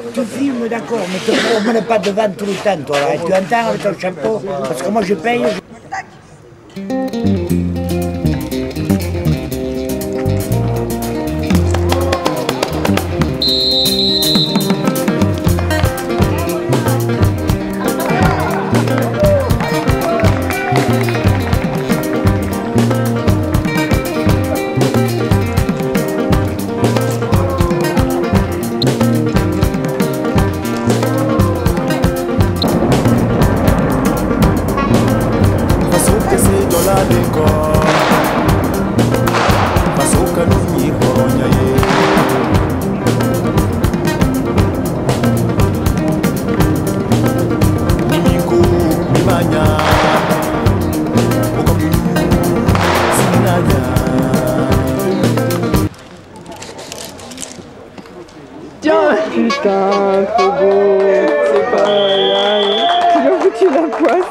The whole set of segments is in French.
Tu filmes, d'accord, mais tu ne promènes pas devant tout le temps, toi, là. Tu entends avec ton chapeau, parce que moi je paye. Putain, trop beau, c'est pas mal. Tu lui as foutu la poisse.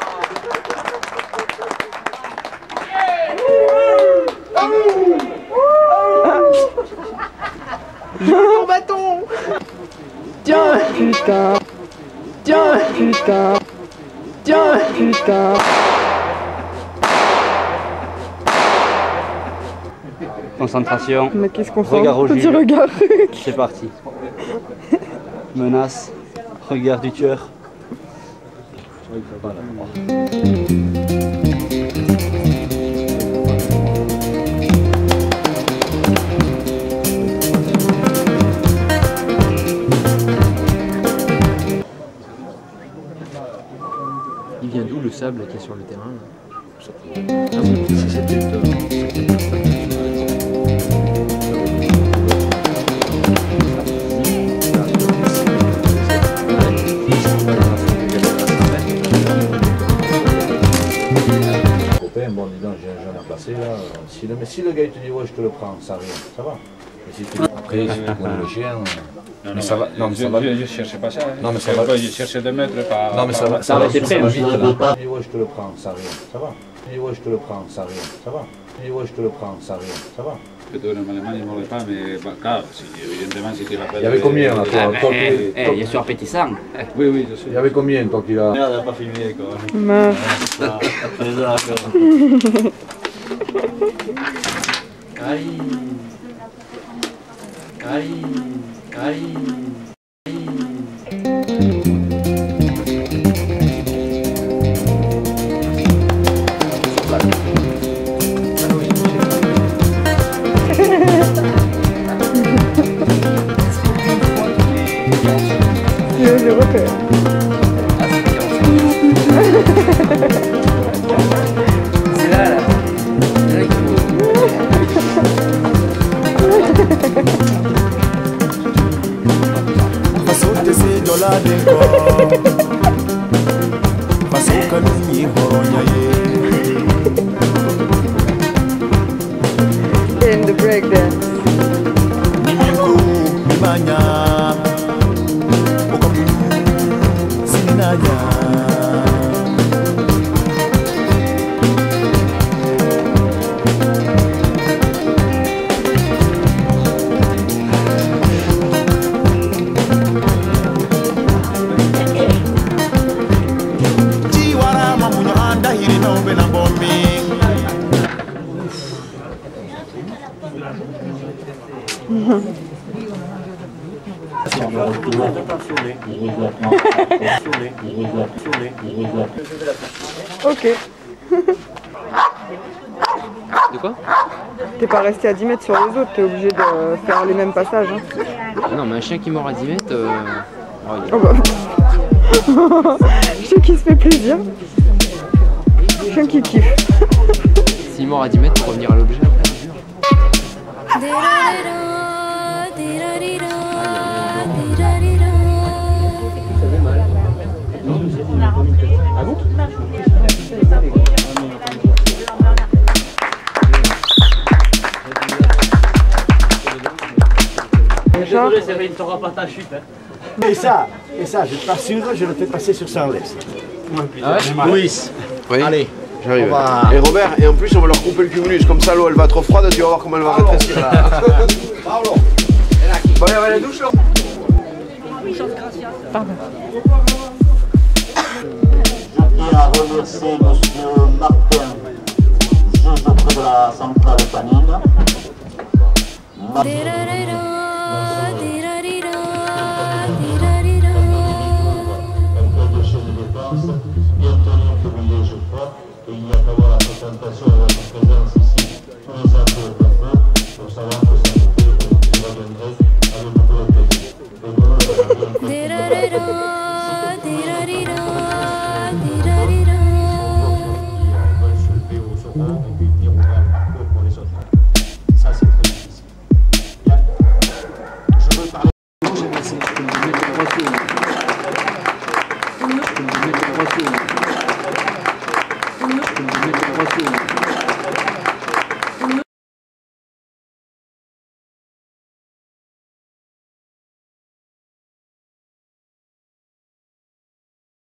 Mon bâton. Tiens, putain. Tiens, putain. Tiens, putain. Concentration. Mais qu'est-ce qu'on fait? Regard au Petit regard. C'est parti. Menace. Regard du tueur. Il vient d'où le sable qui est sur le terrain là? Bon, dis donc, j'ai un jeune à placer là. Si le gars il te dit ouais, je te le prends, ça arrive, ça va. Mais si tu... Après, si tu connais le chien. Non, mais ça va. Non, mais ça va. Je cherchais pas ça. Hein. Non, mais ça va. Je cherchais 2 mètres par. Non, mais ça va. Ça va être prêt. Tu dis ouais, je te le prends, ça arrive, ça va. Tu dis ouais, je te le prends, ça arrive, ça va. Tu dis ouais, je te le prends, ça arrive, ça va. Plutôt normalement, il ne m'aurait pas, mais bah, car, si, évidemment, si tu l'appelles. Il y avait combien là, toi, Il est sur appétissant. Oui, oui, je sais. Il y avait combien toi qu'il a. Merde, elle n'a pas filmé quoi. Aïe. Aïe. Aïe. Je repère. C'est là, là. In the breakdance. Ok. De quoi? T'es pas resté à 10 mètres sur les autres, t'es obligé de faire les mêmes passages. Hein. Ah non, mais un chien qui mord à 10 mètres. Oh bah. Chien qui se fait plaisir. Chien qui kiffe. S'il mord à 10 mètres, pour revenir à l'objet. Désolé, Céline, t'auras pas ta chute. Hein. Et ça, je t'assure, je le fais passer sur sa laisse. Ah ouais? Louis, Oui. allez, J'arrive. Et Robert, et en plus on va leur couper le cumulus, comme ça l'eau elle va être froide, tu vas voir comment elle va rétrécir là. Bon, allez, on va à la douche là. Pardon. Je tiens à remercier M. Martin, juge auprès de la centrale canine. Bien tenu, je crois, et il n'y a qu'à voir la présentation de votre présence